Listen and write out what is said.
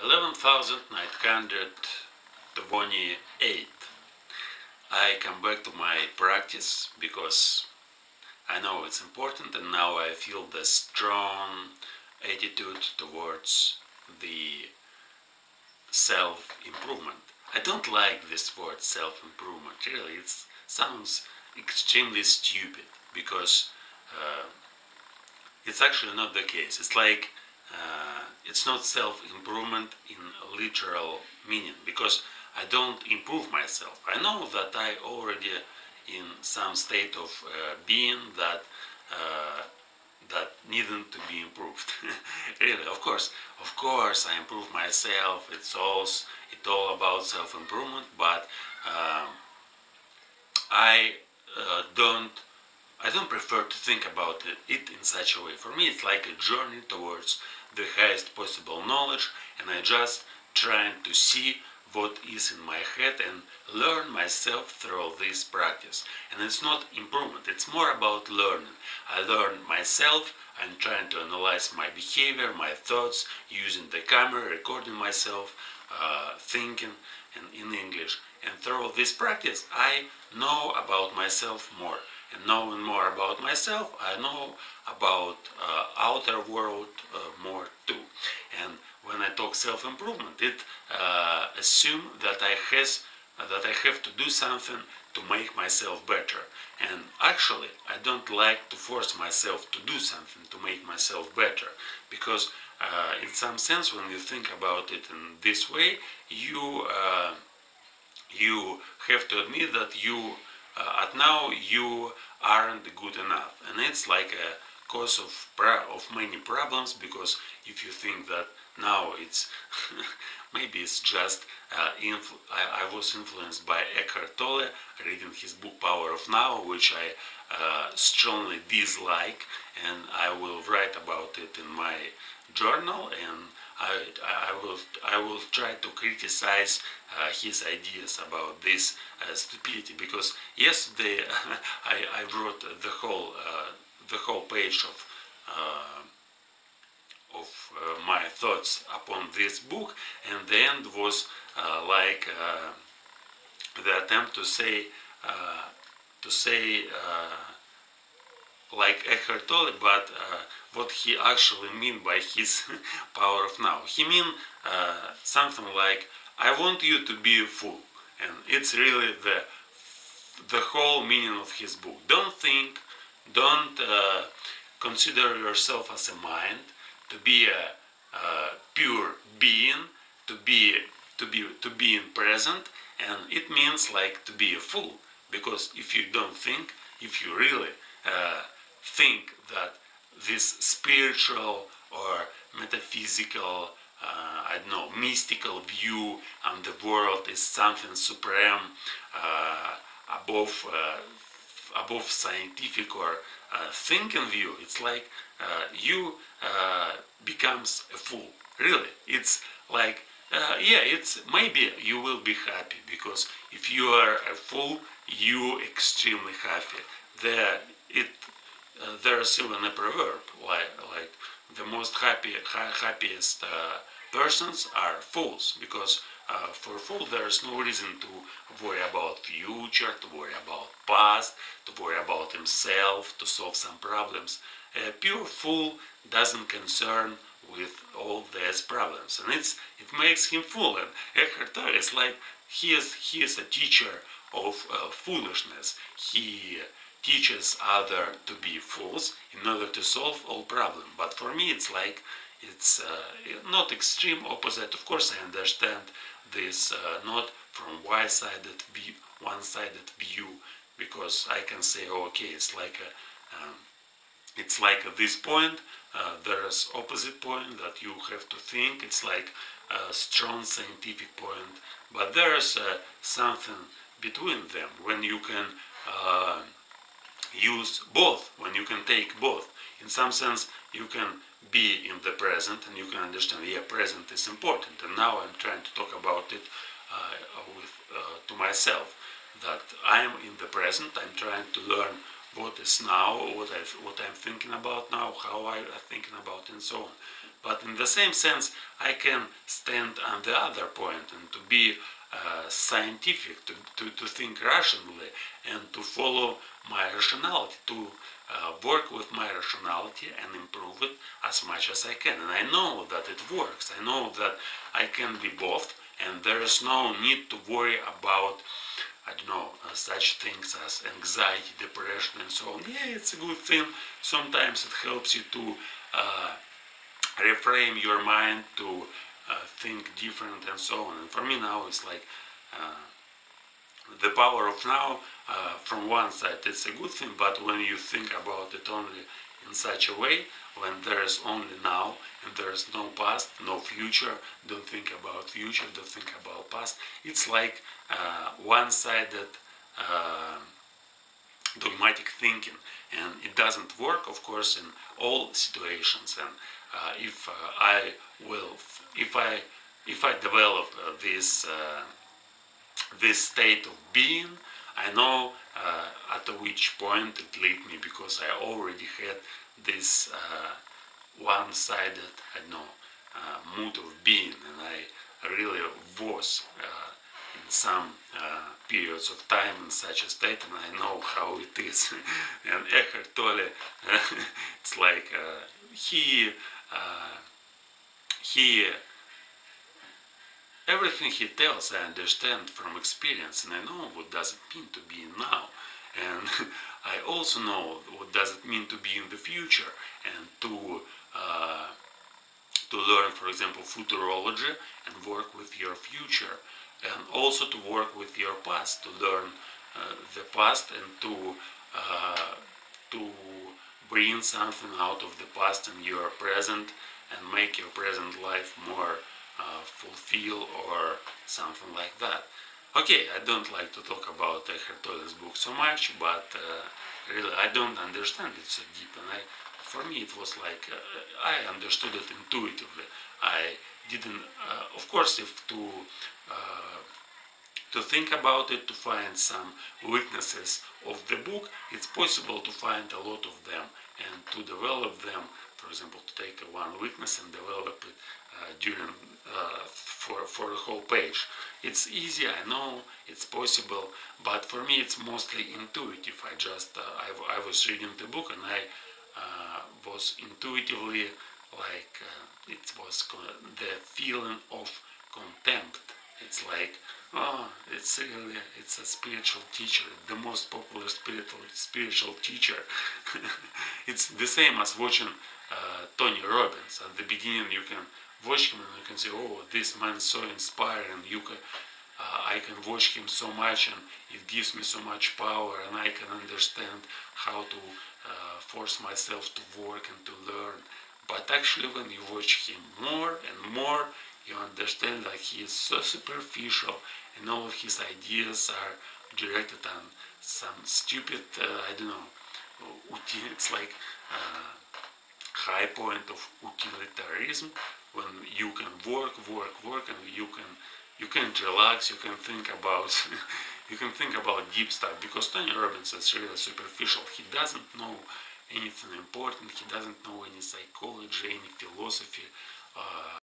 11,928. I come back to my practice because I know it's important, and now I feel the strong attitude towards the self-improvement. I don't like this word self-improvement, really. It sounds extremely stupid because it's actually not the case. It's like it's not self-improvement in literal meaning, because I don't improve myself. I know that I already in some state of being that needn't to be improved. Really, of course, I improve myself. It's all about self-improvement, but I don't prefer to think about it in such a way. For me, it's like a journey towards the highest possible knowledge, and I just trying to see what is in my head and learn myself through this practice. And it's not improvement, it's more about learning. I learn myself, I'm trying to analyze my behavior, my thoughts, using the camera, recording myself, thinking and in English. And through this practice, I know about myself more. And knowing more about myself, I know about outer world more too. And when I talk self-improvement, it assumes that I have to do something to make myself better. And actually, I don't like to force myself to do something to make myself better, because in some sense, when you think about it in this way, you have to admit that you at now you aren't good enough, and it's like a cause of many problems, because if you think that now it's maybe it's just I was influenced by Eckhart Tolle, reading his book Power of Now, which I strongly dislike, and I will write about it in my journal, and I will try to criticize his ideas about this stupidity, because yesterday I wrote the whole page of my thoughts upon this book, and the end was like the attempt to say like Eckhart Tolle, but what he actually mean by his power of now. He mean something like, I want you to be a fool. And it's really the whole meaning of his book. Don't think, don't consider yourself as a mind, to be a pure being, to be in present, and it means like to be a fool, because if you don't think, if you really think that this spiritual or metaphysical, I don't know, mystical view on the world is something supreme, above scientific or thinking view, it's like you becomes a fool. Really, it's like it's maybe you will be happy, because if you are a fool, you extremely happy. There's even a proverb like the most happiest persons are fools, because for a fool there is no reason to worry about future, to worry about past, to worry about himself, to solve some problems. A pure fool doesn't concern with all these problems, and it makes him fool. And Eckhart Tolle is like he is a teacher of foolishness. He teaches others to be fools in order to solve all problems. But for me, it's like it's not extreme opposite. Of course, I understand this not from one-sided view, because I can say, oh, okay, it's like at this point, there's opposite point that you have to think. It's like a strong scientific point, but there's something between them when you can use both, when you can take both. In some sense, you can be in the present and you can understand, yeah, present is important, and now I'm trying to talk about it to myself, that I'm in the present, I'm trying to learn what is now, what I'm thinking about now, how I'm thinking about, and so on. But in the same sense, I can stand on the other point and to be scientific, to think rationally, and to follow my rationality, to work with my rationality and improve it as much as I can. And I know that it works. I know that I can be both, and there is no need to worry about, I don't know, such things as anxiety, depression, and so on. Yeah, it's a good thing. Sometimes it helps you to reframe your mind, to think different, and so on. And for me now, it's like the power of now. From one side, it's a good thing, but when you think about it only in such a way, when there is only now and there is no past, no future, don't think about future, don't think about past, it's like one-sided dogmatic thinking, and it doesn't work, of course, in all situations. And if I develop this state of being, I know at which point it led me, because I already had this one-sided, I don't know, mood of being, and I really was in some periods of time in such a state, and I know how it is. And Eckhart Tolle, it's like he everything he tells I understand from experience, and I know what does it mean to be now, and I also know what does it mean to be in the future, and to learn, for example, futurology and work with your future, and also to work with your past, to learn the past, and to bring something out of the past in your present, and make your present life more fulfill, or something like that. Okay, I don't like to talk about Eckhart Tolle's book so much, but really I don't understand it so deep, and for me it was like I understood it intuitively. I didn't, of course, if to think about it, to find some weaknesses of the book, it's possible to find a lot of them and to develop them. For example, to take one weakness and develop it during for the whole page. It's easy, I know, it's possible, but for me it's mostly intuitive. I was reading the book, and I was intuitively like it was the feeling of contempt. It's like, oh, it's a spiritual teacher, the most popular spiritual teacher. It's the same as watching Tony Robbins. At the beginning you can watch him and you can say, oh, this man is so inspiring, I can watch him so much, and it gives me so much power, and I can understand how to force myself to work and to learn. But actually when you watch him more and more, you understand that he is so superficial, and all of his ideas are directed on some stupid, I don't know, it's like high point of utilitarianism, when you can work, and you can relax, you can think about you can think about deep stuff, because Tony Robbins is really superficial. He doesn't know anything important, he doesn't know any psychology, any philosophy,